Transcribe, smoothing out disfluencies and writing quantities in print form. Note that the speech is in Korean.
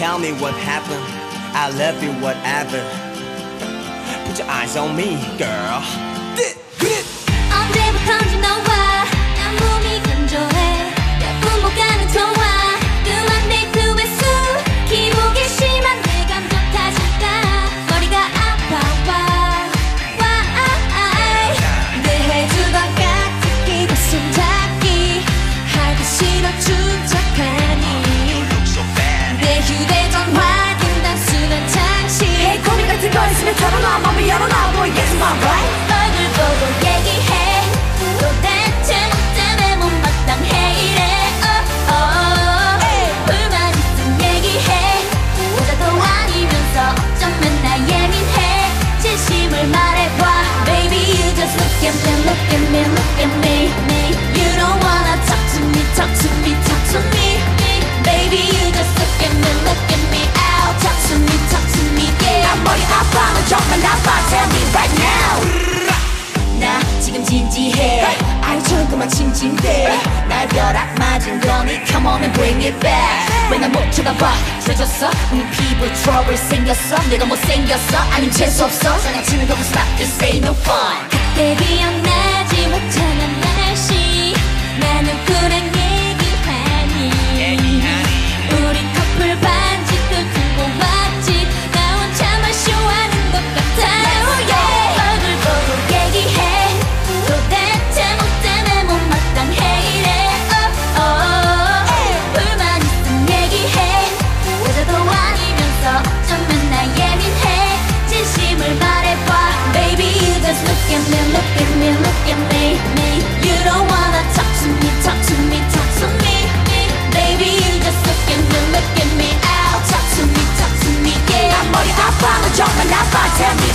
tell me what happened. I love you, whatever. Put your eyes on me, girl. 언제부턴지 너와 난 몸이 건조해 예쁜 못가는 좋아 뜨한 데이트의 수 기복이 심한 내 감정 탓일까 머리가 아파와 늘 해주던 깍두기 가슴 잡기 하기 싫어 축적하니 내 휴대전화 등 단순한 장식 Hey 고민 같은 거 있으면 털어놔 맘을 열어놔 Boy yes my right 얼굴 보고 얘기해 도대체 뭐 때문에 못마땅해 이래 불만 있음 얘기해 여자도 아니면서 어쩌면 나 예민해 진심을 말해봐 Baby you just look at me, look at me, look at me You don't wanna talk to me, talk to me, talk to me Baby you just look at me, look at me Ow, talk to me, talk to me, yeah 난 머리 아파 너 정말 나빠 Tell me right now 나 지금 진지해 아이 조금만 징징대 날 벼락 맞은 거니 Come on and bring it back 왜 날 못 쳐다봐 죄졌어? 피부 트러블 생겼어? 내가 못생겼어? 아님 재수없어? 장난치는 거고 stop this ain't no fun 그때 기억나지 화창한 날씨 나는 그랑 얘기하니 우리 커플 반지도 두고 왔지 나 혼자만 쇼하는 것 같아 얼굴 보고 얘기해 도대체 뭐 때문에 못마땅해 이래 불만 있음 얘기해 여자도 아니면서 어쩌면 나 예민해 진심을 말해봐 Baby you just look at me, look at me, look at me You don't wanna talk to me, talk to me, talk to me Baby you just look at me, look at me Ow, talk to me, yeah 난 머리 아파 너 정말 나빠 Tell me